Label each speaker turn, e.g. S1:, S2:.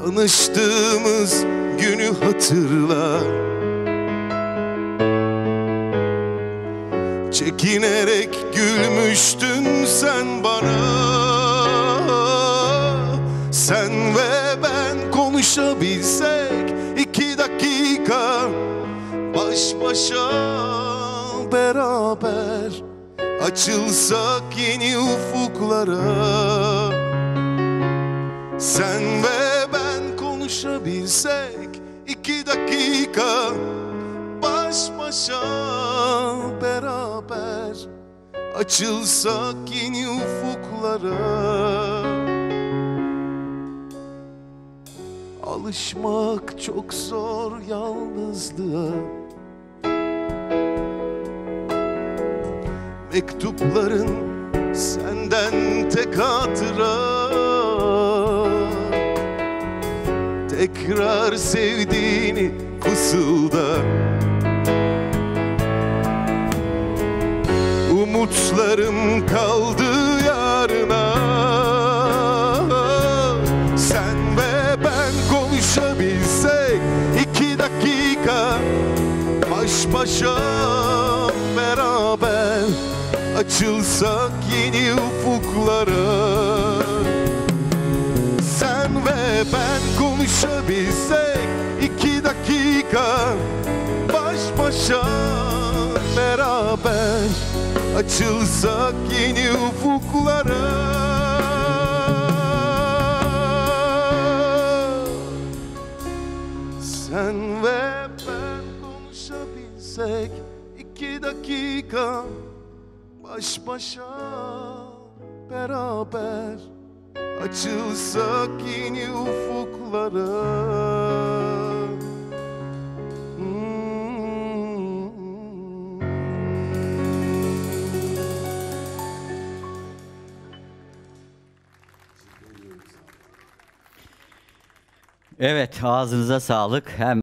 S1: Tanıştığımız günü hatırla. Çekinerek gülmüştün sen bana. Sen ve ben konuşabilsek 2 dakika baş başa beraber, açılsak yeni ufuklara. Sen ve ben konuşabilsek 2 dakika baş başa beraber, açılsak yeni ufuklara. Alışmak çok zor yalnızlığa. Mektupların senden tek hatıra. Tekrar sevdiğini fısılda. Umutlarım kaldı yarına. Sen ve ben konuşabilsek 2 dakika baş başa beraber, açılsak yeni ufuklara. Sen ve ben konuşabilsek 2 dakika baş başa beraber, açılsak yeni ufuklara. Sen ve ben konuşabilsek 2 dakika baş başa beraber, açılsak yeni ufuklara.
S2: Evet, ağzınıza sağlık. Hem